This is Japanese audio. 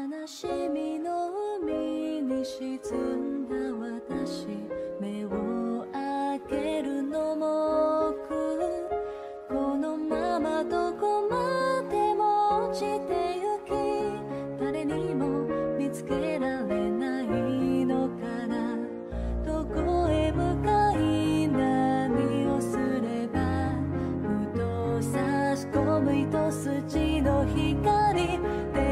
悲しみの海に沈んだ私、目を開けるのも億、このままどこまでも落ちてゆき、誰にも見つけられないのかな。どこへ向かい何をすれば、ふと差し込む一筋の光で